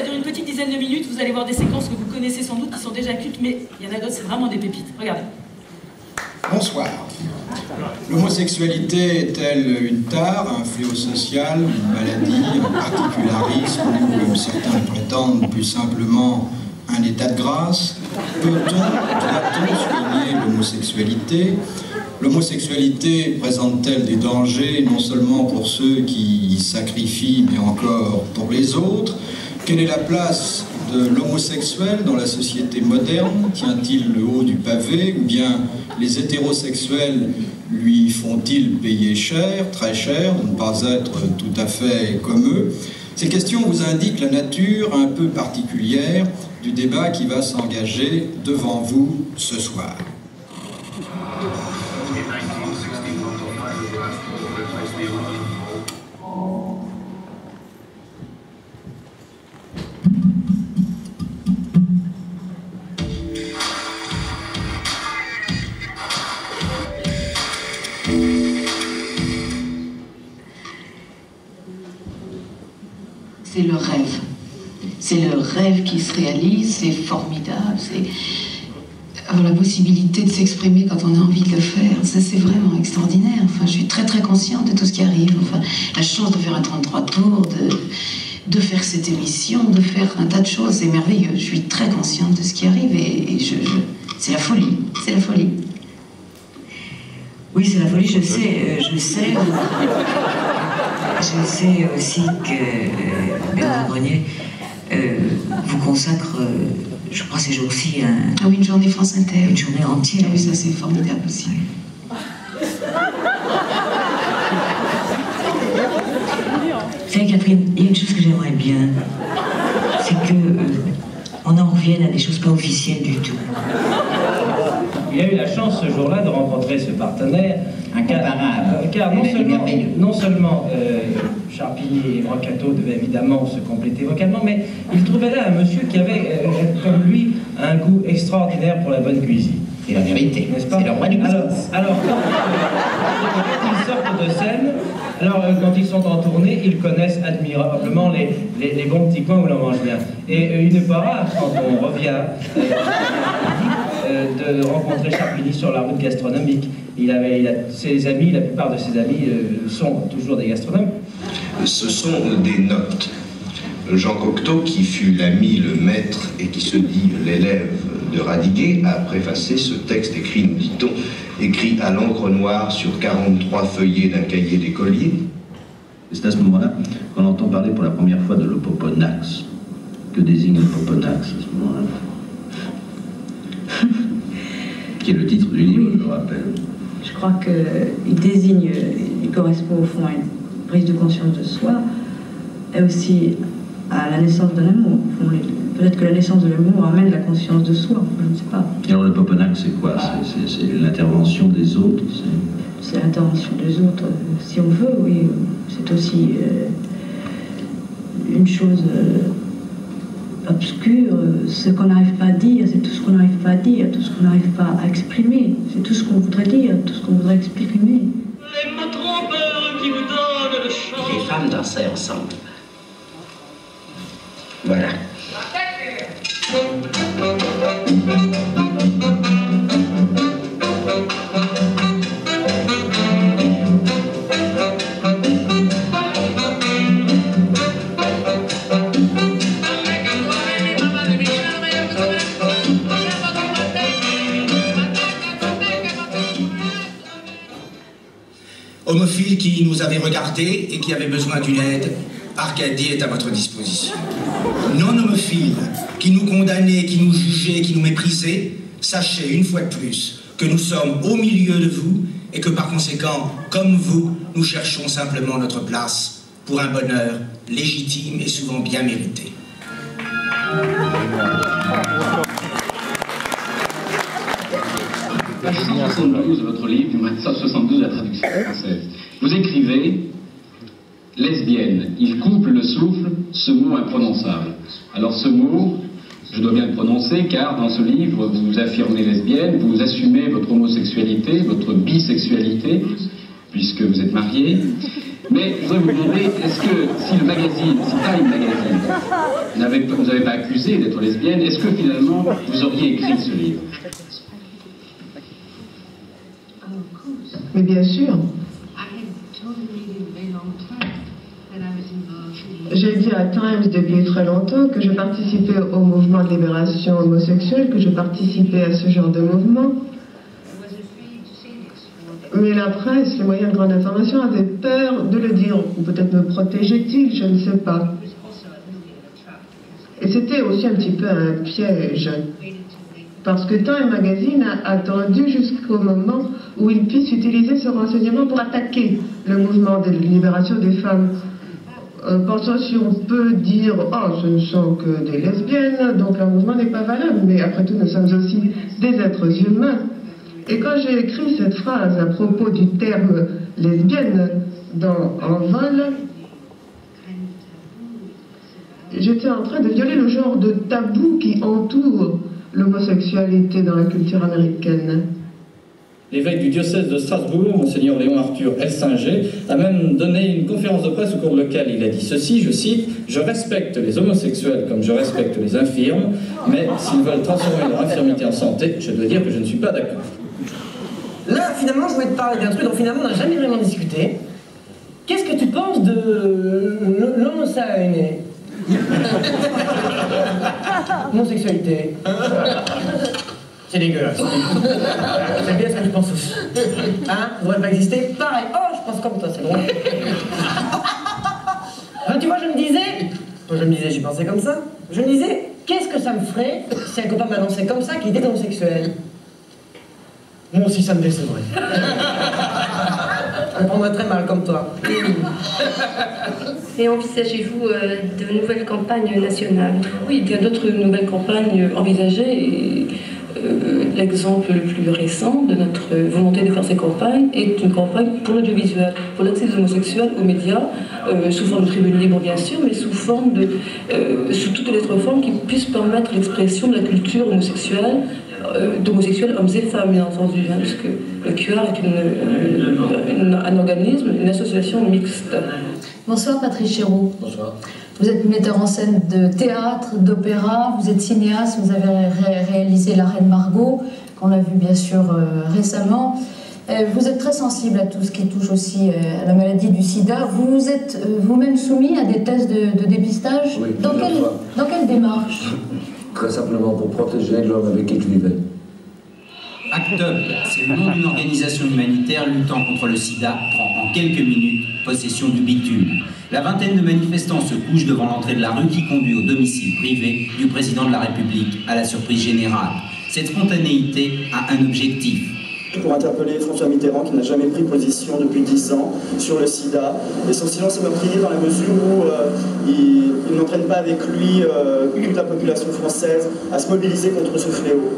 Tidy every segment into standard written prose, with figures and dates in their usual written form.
ça dure une petite dizaine de minutes, vous allez voir des séquences que vous connaissez sans doute, qui sont déjà cultes, mais il y en a d'autres, c'est vraiment des pépites. Regardez. Bonsoir. L'homosexualité est-elle une tare, un fléau social, une maladie, un particularisme, ou comme certains le prétendent, plus simplement un état de grâce? Peut-on, doit-on souligner l'homosexualité? L'homosexualité présente-t-elle des dangers, non seulement pour ceux qui y sacrifient, mais encore pour les autres? Quelle est la place de l'homosexuel dans la société moderne? Tient-il le haut du pavé? Ou bien les hétérosexuels lui font-ils payer cher, très cher, de ne pas être tout à fait comme eux? Ces questions vous indiquent la nature un peu particulière du débat qui va s'engager devant vous ce soir. C'est le rêve. C'est le rêve qui se réalise, c'est formidable, c'est avoir la possibilité de s'exprimer quand on a envie de le faire. Ça, c'est vraiment extraordinaire. Enfin, je suis très très consciente de tout ce qui arrive. Enfin, la chance de faire un 33 tours, de faire cette émission, de faire un tas de choses, c'est merveilleux. Je suis très consciente de ce qui arrive et c'est la folie. C'est la folie. Oui, c'est la folie, je sais. Je sais aussi que Bernard Grenier vous consacre, je crois ces jours-ci, ah oui, une journée France Inter. Une journée entière. Ah oui, ça c'est formidable aussi. Vous savez, Catherine, il y a une chose que j'aimerais bien, c'est que on en revienne à des choses pas officielles du tout. Il a eu la chance ce jour-là de rencontrer ce partenaire incomparable, car non seulement Charpilly et Brancato devaient évidemment se compléter vocalement, mais il trouvait là un monsieur qui avait, comme lui, un goût extraordinaire pour la bonne cuisine. C'est la vérité, n'est-ce pas? C'est le roi du business. Alors quand ils sortent de scène, quand ils sont en tournée, ils connaissent admirablement les bons petits coins où l'on mange bien. Et il n'est pas rare, quand on revient de rencontrer Charpilly sur la route gastronomique. Ses amis, la plupart de ses amis sont toujours des gastronomes. Ce sont des notes. Jean Cocteau, qui fut l'ami, le maître et qui se dit l'élève de Radiguet, a préfacé ce texte écrit, nous dit-on, écrit à l'encre noire sur 43 feuillets d'un cahier d'écolier. C'est à ce moment-là qu'on entend parler pour la première fois de l'Opoponax. Que désigne l'Opoponax à ce moment-là? Qui est le titre du livre, je le rappelle. Je crois qu'il désigne, il correspond au fond à une prise de conscience de soi et aussi à la naissance de l'amour. Peut-être que la naissance de l'amour amène la conscience de soi, je ne sais pas. Et alors le Poponax, c'est quoi? C'est l'intervention des autres? C'est l'intervention des autres, si on veut, oui. C'est aussi une chose obscure, ce qu'on n'arrive pas à dire, c'est tout ce qu'on n'arrive pas à dire, tout ce qu'on n'arrive pas à exprimer, c'est tout ce qu'on voudrait dire, tout ce qu'on voudrait exprimer. Les femmes dansaient ensemble. Voilà. Homophiles qui nous avaient regardés et qui avaient besoin d'une aide, Arcadie est à votre disposition. Non-homophiles qui nous condamnaient, qui nous jugeaient, qui nous méprisaient, sachez une fois de plus que nous sommes au milieu de vous et que par conséquent, comme vous, nous cherchons simplement notre place pour un bonheur légitime et souvent bien mérité. Page 172 de votre livre, 172 de la traduction française. Vous écrivez « lesbienne, il coupe le souffle, ce mot imprononçable ». Alors ce mot, je dois bien le prononcer, car dans ce livre, vous affirmez lesbienne, vous assumez votre homosexualité, votre bisexualité, puisque vous êtes marié. Mais je voudrais vous demander, est-ce que si le magazine, si Time Magazine, vous n'avez pas accusé d'être lesbienne, est-ce que finalement vous auriez écrit ce livre? Mais bien sûr. J'ai dit à Times depuis très longtemps que je participais au mouvement de libération homosexuelle, que je participais à ce genre de mouvement. Mais la presse, les moyens de grande information avaient peur de le dire, ou peut-être me protégeaient-ils, je ne sais pas. Et c'était aussi un petit peu un piège. Parce que Time Magazine a attendu jusqu'au moment où il puisse utiliser ce renseignement pour attaquer le mouvement de libération des femmes. Pensant si on peut dire « Oh, ce ne sont que des lesbiennes, donc leur mouvement n'est pas valable », mais après tout, nous sommes aussi des êtres humains. Et quand j'ai écrit cette phrase à propos du terme « lesbienne » En vol, j'étais en train de violer le genre de tabou qui entoure l'homosexualité dans la culture américaine. L'évêque du diocèse de Strasbourg, Monseigneur Léon Arthur Elsinger, a même donné une conférence de presse au cours de laquelle il a dit ceci, je cite, « Je respecte les homosexuels comme je respecte les infirmes, mais s'ils veulent transformer leur infirmité en santé, je dois dire que je ne suis pas d'accord. » Là, finalement, je voulais te parler d'un truc dont finalement on n'a jamais vraiment discuté. Qu'est-ce que tu penses de l'homosexualité? C'est dégueulasse. C'est bien ce que je pense aussi. Hein? Ça devrait pas exister. Pareil. Oh, je pense comme toi, c'est drôle. Ben, tu vois, je me disais, j'y pensais comme ça. Je me disais, qu'est-ce que ça me ferait si un copain m'annonçait comme ça qu'il était homosexuel? Moi aussi, ça me décevrait. Je me prendrais très mal comme toi. Et envisagez-vous de nouvelles campagnes nationales? Oui, il y a d'autres nouvelles campagnes envisagées. Et, l'exemple le plus récent de notre volonté de faire ces campagnes est une campagne pour l'audiovisuel, pour l'accès des homosexuels aux médias, sous forme de tribune libre bien sûr, mais sous toutes les autres formes qui puissent permettre l'expression de la culture homosexuelle, d'homosexuels hommes et femmes bien entendu, hein, parce que le QR est un organisme, une association mixte. Bonsoir Patrice Chéreau. Bonsoir. Vous êtes metteur en scène de théâtre, d'opéra, vous êtes cinéaste, vous avez réalisé La Reine Margot, qu'on a vu bien sûr récemment. Vous êtes très sensible à tout ce qui touche aussi à la maladie du sida. Vous vous êtes vous-même soumis à des tests de dépistage? Oui, dans quelle démarche? Très simplement pour protéger l'homme avec qui je vivais. ACT UP, c'est le nom d'une organisation humanitaire luttant contre le sida, prend en quelques minutes possession du bitume. La vingtaine de manifestants se couchent devant l'entrée de la rue qui conduit au domicile privé du président de la République, à la surprise générale. Cette spontanéité a un objectif. Pour interpeller François Mitterrand qui n'a jamais pris position depuis 10 ans sur le sida. Et son silence est meurtrier dans la mesure où il n'entraîne pas avec lui toute la population française à se mobiliser contre ce fléau.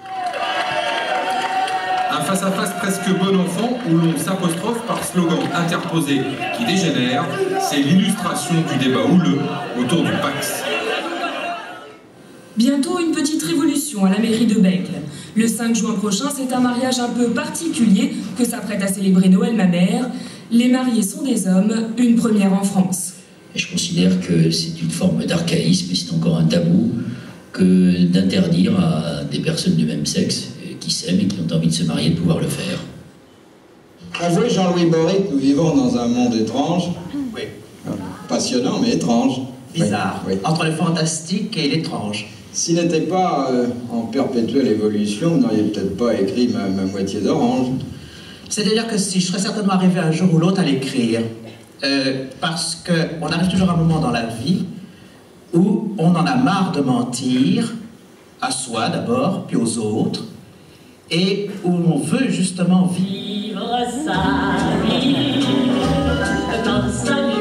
Un face-à-face presque bon enfant où l'on s'apostrophe par slogan interposé qui dégénère, c'est l'illustration du débat houleux autour du Pax. Bientôt une petite révolution à la mairie de Bècle. Le 5 juin prochain, c'est un mariage un peu particulier que s'apprête à célébrer Noël ma mère. Les mariés sont des hommes, une première en France. Et je considère que c'est une forme d'archaïsme et c'est encore un tabou que d'interdire à des personnes du même sexe qui s'aiment et qui ont envie de se marier de pouvoir le faire. Avouez, Jean-Louis Boric, nous vivons dans un monde étrange. Oui. Passionnant, mais étrange. Bizarre. Oui. Entre le fantastique et l'étrange. S'il n'était pas en perpétuelle évolution, vous n'auriez peut-être pas écrit ma moitié d'orange. C'est-à-dire que si je serais certainement arrivé un jour ou l'autre à l'écrire, parce qu'on arrive toujours à un moment dans la vie où on en a marre de mentir, à soi d'abord, puis aux autres, et où on veut justement vivre sa vie dans sa vie.